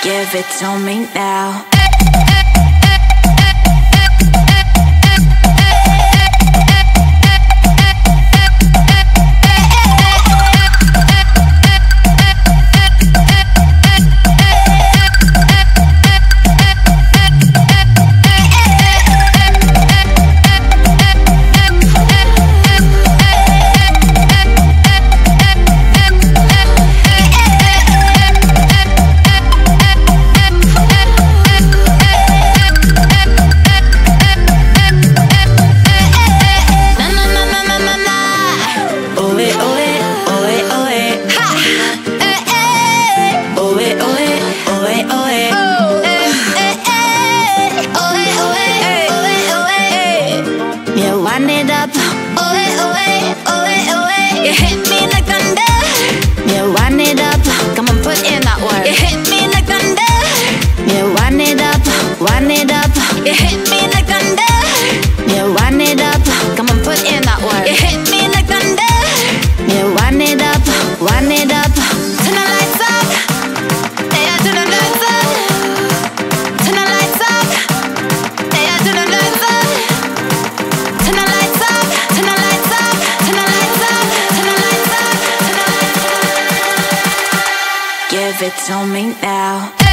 Give it to me now. Wind it up, oh it, oh it, oh it, oh it. You hit me like thunder. Yeah, wind it up, come on, put in that work. You hit me like thunder. Yeah, wind it up, wind it up. You hit me like thunder. Yeah, wind it up, come on, put in that work. You hit me like thunder. Yeah, wind it up, wind it up. Turn the lights up, yeah, turn the lights up. Turn the lights up, yeah, turn the lights up. Turn the lights up, turn the lights up, turn the lights up, turn the lights up, turn the lights up. Give it to me now.